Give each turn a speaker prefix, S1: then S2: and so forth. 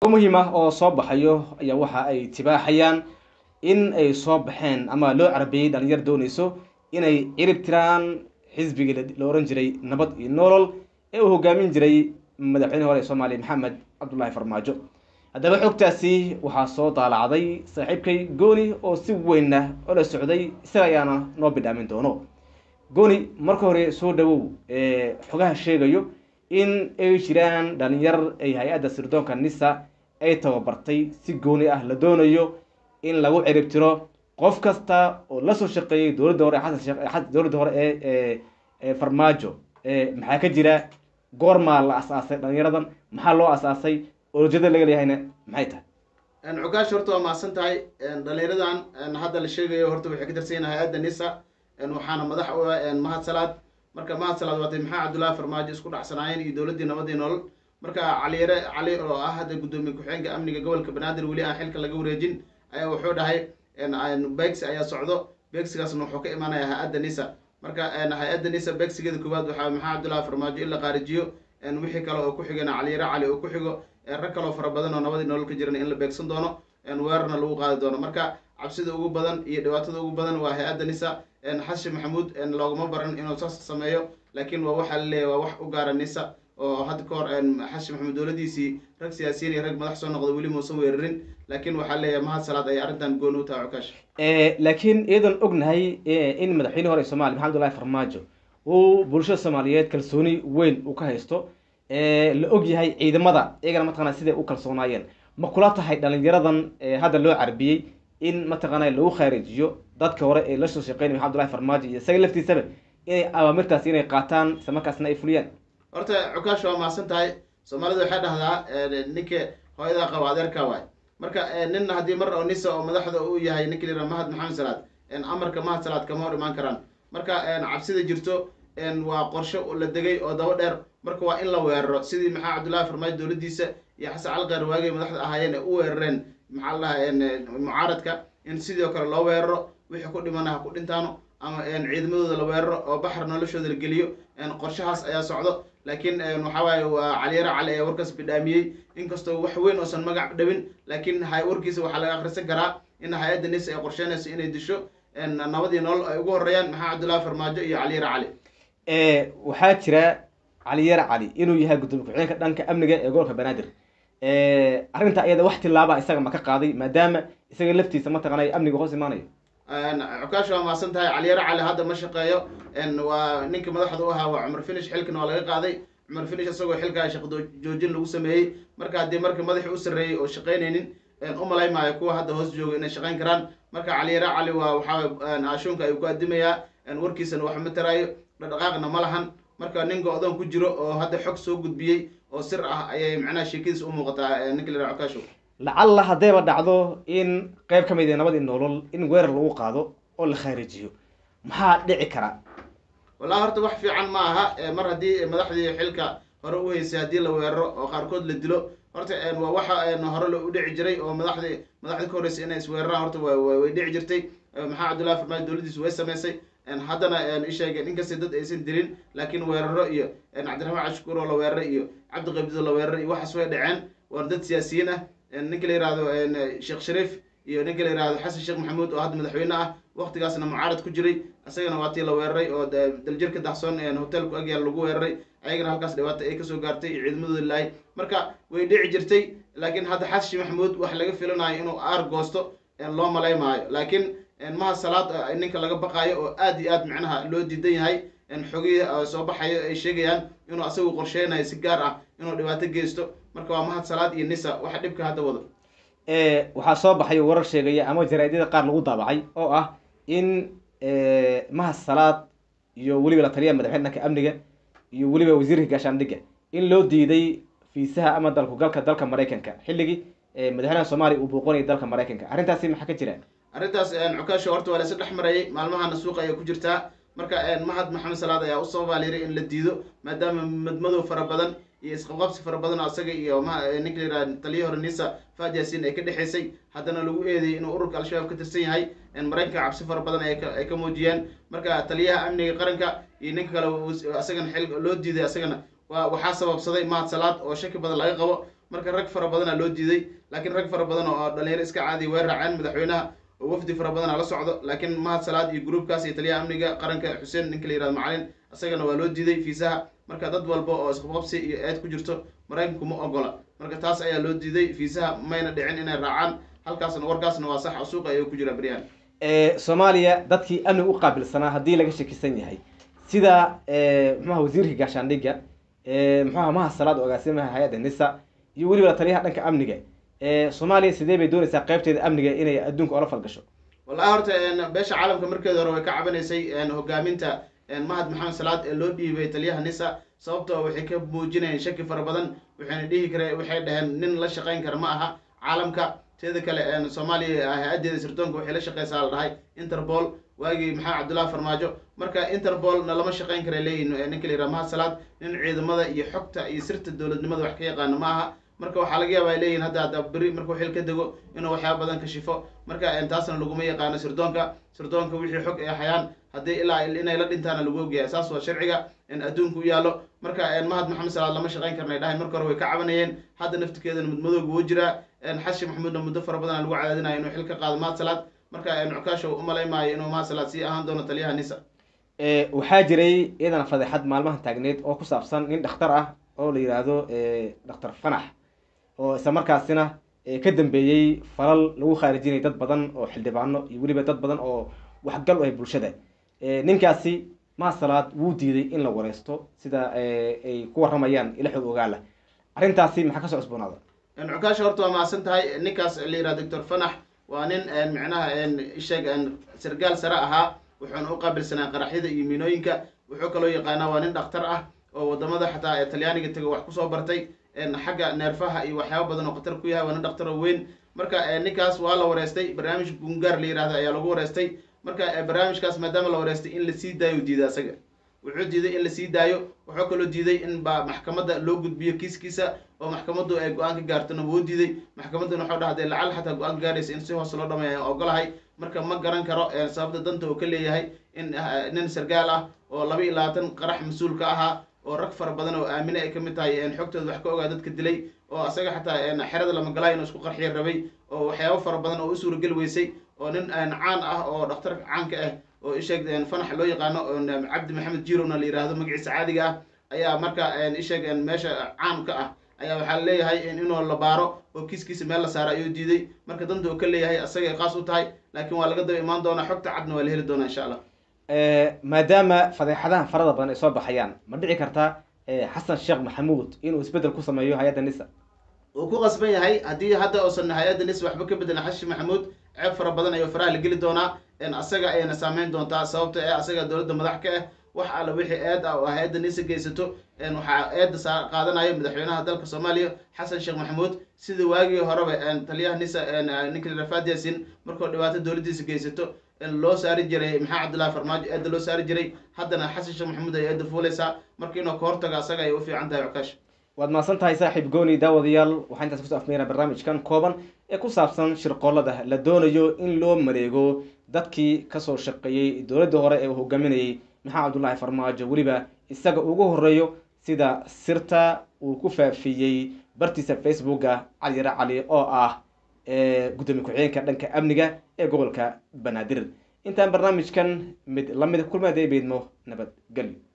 S1: muhiim ah oo soo baxayo ayaa waxa ay tibaaxayaan in ay soo baxeen ama loo carbiyey dhalinyar doonayso inay cirib tiraan xisbigii la oran jiray nabad iyo nolol ee uu hogaamin jiray madaxweynaha hore ee Soomaaliya Maxamed Cabdullaahi Farmaajo. haddaba xogtaasi waxaa soo daalacday saaxiibkay Gooni oo si weyn oo la socday isaga ayaana noo bidhaamin doono. Gooni marka hore soo dhawow xogaha sheegayo in ay jiraan dhalinyar ay hay'adda sirdoonka NISA ay tababartay si gooni ah la doonayo in lagu cirib tiro qof kasta oo la soo shaqeeyay dowladda hore dowladda hore ee Farmaajo. maxaa ka jira goorma la asaasay dhalinyaradan, maxaa loo asaasay, ujeedada laga leeyahayna maxay tahay?
S2: cukaash horta waa mahadsan tahay. dhalinyaradan hadda la sheegayo horta waxay ka tirsan yihiin hay'adda NISA waxaana madax u ah Mahad Salaad. marka Mahad Salaad waatay maxaa Cabdullaahi Farmaajo isku dhacsanaayeen iyo dowladdii nabad iyo nolol. marka cali oo ah hadda gudoomiye ku-xigeenka amniga gobolka Banaadir weli aan xilka laga wareejin ayaa wuxuu dhahay beegsi ayaa socdo. beegsigaasna wuxuu ka imaanayaa hay'adda NISA. marka hay'adda NISA beegsigeeda koowaad waxaa maxaa Cabdullaahi Farmaajo in la qaarijiyo wixii kale oo ku xigana cali oo ku xigo rag kaloo fara badan oo nabad iyo nolol ka jiran in la beegsan doono weerarna lagu qaadi doono. marka cabsida ugu badan iyo dhibaatada ugu badan waa hay'adda NISA. xashi maxamuud looguma baran inuu saas sameeyo, laakiin waa waxa la leeyahay waa wax u gaara NISA oo hadda ka hor xashi maxamuud dowladiisii rag siyaasiyiin iyo rag madax soo noqday weli muusan weerarin, laakiin waxaa leeyahay Mahad Salaad ay arrintan gooni u tahay cukaash.
S1: laakiin iyadan ognahay in madaxweynaha hore Soomaaliya Maxamed Cabdullaahi Farmaajo uu bulshada Soomaaliyeed kalsooni weyn u ka haysto, la og yahay ciidamada iyagana mataqaanaa siday u kalsoonaayeen. ma kula tahay dhalinyaradan hadda loo carbiyey in mataqaanaa lagu kharijiyo dadka hore ee la soo shaqeynay Maxamed Cabdullaahi Farmaajo iyo isaga laftiisaba inay awaamirtaas inay qaataan isla markaasna ay fuliyaan?
S2: horta cukaash waa mahadsan tahay. Soomaalidu waxay dhahdaa ninka hooyada qaba adeerka waay. marka ninna haddii mar oo NISA oo madaxda uu yahay ninka la yiraahdo Mahad Maxamed Salaad amarka Mahad Salaad kama hor imaan karaan. marka cabsida jirto waa qorshe la degay oo daba dheer. marka waa in la weeraro sidii maxaa Cabdullaahi Farmaajo dowladiisa iyo xasan cali qeyr waagay madaxda ahaayeen u weerareen maxaa la mucaaradka in sidoo kale loo weeraro wixii ku dhimanaha ku dhintaano ama ciidamadooda la weeraro oo baxar noloshooda la geliyo. qorshahaas ayaa socdo, laakiin waxa waaye waa cali ee warkaas bidhaamiyey inkastoo wax weyn oosan magac dhabin, laakiin warkiisa waxaa laga akhrisan karaa in hay'adda NISA ay qorsheynayso inay disho nabad iyo nolol ay ugu horeeyaan maxaa Cabdullaahi Farmaajo iyo cali.
S1: waxaa jira cali inuu yahay gudoomiye ku-xigeenka dhanka amniga ee gobolka Banaadir. arrinta iyada wax tilaaba isaga ma ka qaaday maadaama isaga laftiisa mataqaanaa amniga hoos imaanayo?
S2: cukaash waa mahadsan tahay. cali hadda ma shaqeeyo. waa ninka madaxda u ahaa waa Cumar Finish. xilkana waa laga qaaday. Cumar Finish isagoo xilkaa shaqo joojin lagu sameeyey. marka haddii marka madaxii u sarreeyey oo shaqaynaynin u malay maayo kuwa hadda hoos jooga inay shaqayn karaan. marka cali waa waxaa ashuunka ayuu ku adimayaa warkiisana wax ma taraayo, dhaqdhaqaaqna ma lahan. marka ninka odoon ku jiro oo hadda xog soo gudbiyey oo sir ah ayay macnaha sheekadiisa u muuqataa ninka la yiraahdo cukaash.
S1: lacalla haddayba dhacdo in qayb ka mid ah nabad iyo nolol in weerar lagu qaado oo la kharijiyo, maxaa dhici kara?
S2: wallahi horta wax fiican ma aha mar haddii madaxdii xilka hore u haysay haddii la weeraro oo qaarkood la dilo. horta waa waxa hore u dhici jiray oo madaxdii ka horeysay inay isweeraraan horta way dhici jirtay. maxaa Cabdullaahi Farmaajo dowladiisu way samaysay. haddana isheegeen inkastay dad aysan dilin, laakiin weeraro iyo cabdiraxmaan cashkuur oo la weeraray iyo cabdi qabdido la weeraray iyo waxaas way dhaceen. waa dad siyaasiyiin ah. ninka la yiraahdo Sheekh Shariif iyo ninka la yiraahdo xasan sheekh maxamuud oo hadda madaxweyne ah waqtigaasna mucaarad ku jiray, asagana waa tii la weeraray oo daljirka dahsoon hotelku agyaal lagu weeraray. ayagana halkaas dhibaato ay kasoo gaartay iyo ciidamadooda laay. marka way dhici jirtay, laakiin hadda xasan maxamuud wax laga filanayo inuu aar goosto loo malay maayo. laakiin Mahad Salaad ninka laga baqaayo oo aad iyo aad macnaha loo diidan yahay xogii soo baxayo ay sheegayaan inuu asagu qorsheynayo si gaar ah inuu dhibaato geysto. marka waa Mahad Salaad iyo NISA waxa dhibka hadda wado.
S1: waxaa soo baxay warar sheegaya ama jaraa'idada qaar lagu daabacay oo ah in Mahad Salaad iyo weliba la taliyaha madaxweynaha dhanka amniga iyo weliba wasiirka gaashaandhigga in loo diiday fiisaha ama dalku galka dalka Mareykanka xilligii madaxweynaha Soomaaliya uu booqanayay dalka Mareykanka. arrintaasi maxaa ka jira?
S2: arrintaas cukaash horta waa la dhex marayay maalmahana suuqa ay ku jirtaa. marka Mahad Maxamed Salaad ayaa u soo baaliray in la diido maadaama madmadow fara badan iyo isqabqabsi fara badan asaga iyo ninka la yiraahdo taliyaha hore NISA Fahad Yaasiin ay ka dhaxaysay, haddana lagu eedeeyay inuu ururka al-shabaab ka tirsan yahay. Mareykanka cabsi fara badan ay ka muujiyeen. marka taliyaha amniga qaranka iyo ninka kale asagana xil loo diiday asagana waxaa sababsaday Mahad Salaad oo shaki badan laga qabo marka rag fara badana loo diiday, laakiin rag fara badan oo dhalinyaro iska caadi way raaceen madaxweynaha oo wafdi fara badana la socdo, laakiin mahad salaad iyo gruubkaas iyo taliyaha amniga qaranka xuseen ninka la yihahdo macalin isagana waa loo diiday fiisaha. marka dad walba oo isqabqabsi iyo eed ku jirto maraykanku ma ogola, marka taas ayaa loo diiday fiisaha mayna dhicin inay raacaan. halkaasna warkaasna waa sax oo suuqa ayuu ku jira baryahan.
S1: soomaaliya dadkii amniga u qaabilsanaa haddii laga shakisan yahay sida muxuaha wasiirka gaashaandhigga muxuaha mahad salaad agaasimaha hay-adda nisa iyo weliba taliyaha dhanka amniga soomaaliya sidee bay doonaysaa qaybteeda amniga inay adduunka ola falgasho?
S2: wallahi horta beesha caalamka markeeda hore way ka cabanaysay hogaaminta mahad maxamed salaad ee loo dhiibay taliyaha nisa, sababtoo waxay ka muujinayeen shaki fara badan, waxay dhaheen nin la shaqayn kara ma aha caalamka. teeda kale soomaaliya hay-adeeda sirdoonka waxay la shaqeysaa la dhahay interpol waagii maxamed cabdullahi farmaajo, marka interpolna lama shaqayn kara leeyihin ninka la yihahdo mahad salaad nin ciidamada iyo xogta iyo sirta dowladnimada wax ka yaqaano ma aha. marka waxaa laga yaaba ay leeyihin hadda beri markuu xil ka dego inuu waxyaaba badan kashifo, marka taasna laguma yaqaano sirdoonka wixii xog ay hayaan haddii ilaa inay la dhintaana lagu ogyahay, saas waa sharciga adduunka u yaallo. marka mahad maxamed salaad lama shaqayn karnay dhahay, marka hore way ka cabanayeen, hadda naftirkeedana mudmadooga wuu jiraa. xashi maxamuudna muddo fara badan lagu cadaadinayo inuu xil ka qaado mahad salaad, marka cukaasho umalaymaayo inuu mahad salaad sii ahaan doono taliyaha nisa.
S1: waxaa jiray iyadana fadeexad maalmahan taagneed oo ku saabsan nin dhakhtar ah oo la yidhaahdo dhakhtar fanax oo isla markaasina ka dambeeyey falal lagu khaarijinay dad badan oo xildhibaano iyo weliba dad badan oo waxgal u ah bulshada. ninkaasi mahad salaad wuu diiday in la wareysto sida ay ku waramayaan ila xog ogaala. arrintaasi maxaa kasoo cusboonaada?
S2: cukaasha horta waa mahadsan tahay. ninkaas la yihahdo doctor fanax waa nin micnaha isheeg sargaal sare ahaa, wuxuuna u qaabilsanaa qaraxyada iyo miinooyinka. wuxuu kaloo yaqaanaa waa nin dhakhtar ah oo wadamada xataa talyaaniga taga wax kusoo bartay xagga neerfaha iyo waxyaaba badan oo khatar ku yahay, waa nin dhakhtar oo weyn. marka ninkaas waa la wareystay, barnaamij gungaar la yihahdo ayaa lagu wareystay. marka barnaamijkaas maadaama la wareystay in lasii daayo diiday, asaga wuxuu diiday in lasii daayo. wuxuu kaloo diiday in ba maxkamadda loo gudbiyo kiiskiisa oo maxkamaddu ay go-aan ka gaartona wuu diiday. maxkamadduna waxau dhaha dee lacal xataa go-aan ka gaaraysa in si hoos loo dhameeya ogolahay. marka ma garan karo sababta danta uu ka leeyahay in nin sargaal ah oo 22 qarax mas-uul ka ahaa oo rag fara badan oo aamine ay kamid tahay xogtooda wax ka ogaa dadka dilay, oo asaga xataa xerada lamagalaay inuu isku qarxiya rabay, oo waxyaabo fara badan oo u suurageli weysay, oo nin caan ah oo dhakhtar caanka ah oo isheeg fanax loo yaqaano cabdi maxamed jirowna la yihahdo magaciisa caadiga ah, ayaa marka isheeg meesha caan ka ah ayaa waxaa leeyahay inuu la baaro oo kiiskiisa meel la saaro ayuu diiday. marka danta uu ka leeyahay asagay qaas u tahay, laakiin waa laga daba imaan doonaa, xogta cadna waa la heli doonaa insha allah.
S1: maadaama fadeexadaha farada badan ay soo baxayaan, ma dhici kartaa xasan sheekh maxamuud inuu isbedel ku sameeyo hay-adda nisa?
S2: uu ku qasban yahay haddii hadda uusan hay-adda nisa waxba ka bedelin xashi maxamuud ceeb fara badan ayuu faraha la geli doonaa, asaga ayayna saameyn doontaa, sababta asaga dowladda madax ka ah. wax alla wixii eed ah oo hay-adda nisa geysato waxaa eedda qaadanayo madaxweynaha dalka soomaaliya xasan sheekh maxamuud, sida waagii horeba taliyaha nisa ninka rafaad yaasin markuu dhibaato dowladdiisa geysato loo saari jiray maxamed cabdullahi farmaajo eedda loo saari jiray, haddana xasan sheekh maxamuud ay eedda fuuleysaa. marka inuu ka hortago asaga ay u fiican tahay cukaash.
S1: waad mahadsan tahay saaxiib gooni. daawadayaal waxaa intaas kusoo afmeynaa barnaamijkan kooban ee ku saabsan shirqoolada la doonayo in loo mareego dadkii kasoo shaqeeyey dowladda hore ee uu hogaaminayay maxamed cabdullahi farmaajo, weliba isaga ugu horeeyo sida sirta uu ku faafiyey bartiisa facebooka cali yare cali oo ah gudoomiye ku-xigeenka dhanka amniga ee gobolka banaadir. intaan barnaamijkan mid lamid kulmaday baydmo nabadgelyo.